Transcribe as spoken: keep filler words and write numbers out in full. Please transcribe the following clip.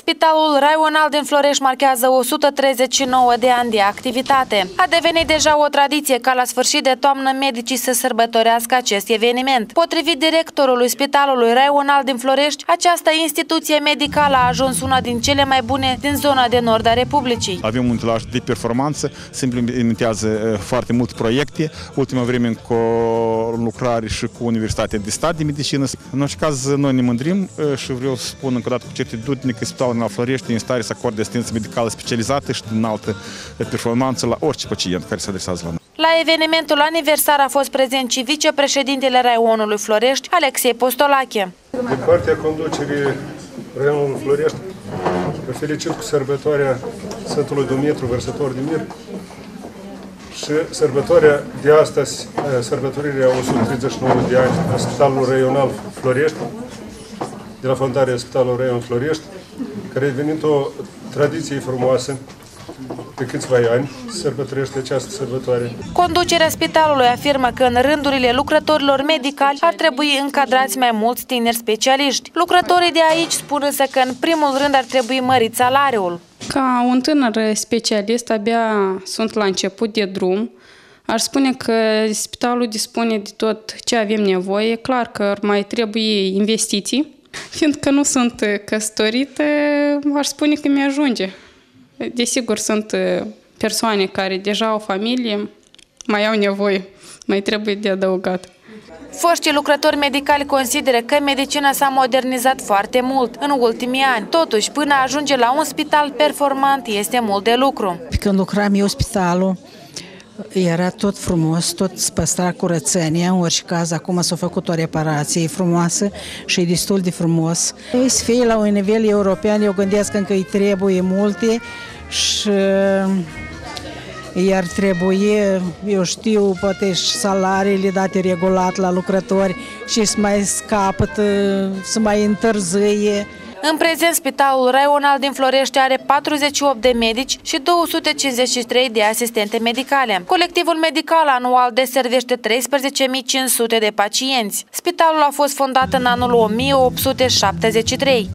Spitalul Raional din Florești marchează o sută treizeci și nouă de ani de activitate. A devenit deja o tradiție ca la sfârșit de toamnă medicii să sărbătorească acest eveniment. Potrivit directorului Spitalului Raional din Florești, această instituție medicală a ajuns una din cele mai bune din zona de nord a Republicii. Avem un utilaj de performanță, se implementează foarte multe proiecte, ultima vreme în lucrare și cu Universitatea de Stat de Medicină. În orice caz, noi ne mândrim și vreau să spun încă o dată cu certitudine că Spitalul din Florești este în stare să acorde asistență medicală specializată și de înaltă performanță la orice pacient care se adresează la noi. La evenimentul aniversar a fost prezent și vicepreședintele Raionului Florești, Alexei Postolache. De partea conducerii Raionului Florești, vă felicit cu sărbătoarea Sfântului Dumitru, Vărsător de Mir, și sărbătoarea de astăzi, sărbătorirea o sută treizeci și nouă de ani a Spitalului Raional Florești, de la fondarea Spitalului Raional Florești, care a devenit o tradiție frumoasă de câțiva ani să sărbătorește această sărbătoare. Conducerea spitalului afirmă că în rândurile lucrătorilor medicali ar trebui încadrați mai mulți tineri specialiști. Lucrătorii de aici spun însă că în primul rând ar trebui mărit salariul. Ca un tânăr specialist, abia sunt la început de drum. Aș spune că spitalul dispune de tot ce avem nevoie. Clar că mai trebuie investiții. Fiindcă nu sunt căsătorită, aș spune că mi-ajunge. Desigur, sunt persoane care deja au familie, mai au nevoie, mai trebuie de adăugat. Foștii lucrători medicali consideră că medicina s-a modernizat foarte mult în ultimii ani. Totuși, până ajunge la un spital performant, este mult de lucru. Când lucram eu spitalul, era tot frumos, tot păstra curățenia, în orice caz acum s-a făcut o reparație frumoasă și e destul de frumos. Să fie la un nivel european, eu gândesc că îi trebuie multe și iar trebuie, eu știu, poate și salariile date regulat la lucrători și să mai scapă, să mai întârzie. În prezent, Spitalul Raional din Florești are patruzeci și opt de medici și două sute cincizeci și trei de asistente medicale. Colectivul medical anual deservește treisprezece mii cinci sute de pacienți. Spitalul a fost fondat în anul o mie opt sute șaptezeci și trei.